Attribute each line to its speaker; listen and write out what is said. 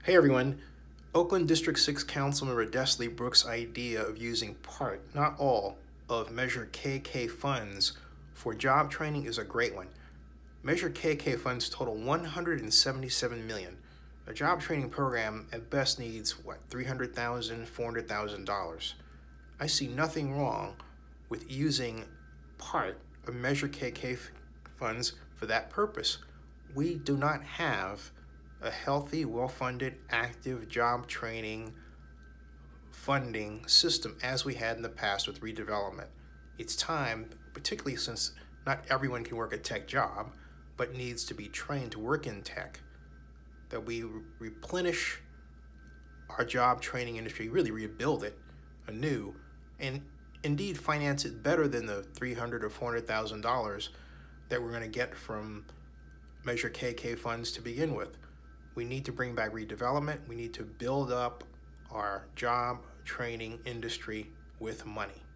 Speaker 1: Hey everyone, Oakland District 6 Councilmember Desley Brooks' idea of using part, not all, of Measure KK funds for job training is a great one. Measure KK funds total $177 million. A job training program at best needs, $300,000, $400,000. I see nothing wrong with using part of Measure KK funds for that purpose. We do not have a healthy, well-funded, active job training funding system as we had in the past with redevelopment. It's time, particularly since not everyone can work a tech job, but needs to be trained to work in tech, that we replenish our job training industry, really rebuild it anew, and indeed finance it better than the $300,000 or $400,000 that we're going to get from Measure KK funds to begin with. We need to bring back redevelopment. We need to build up our job training industry with money.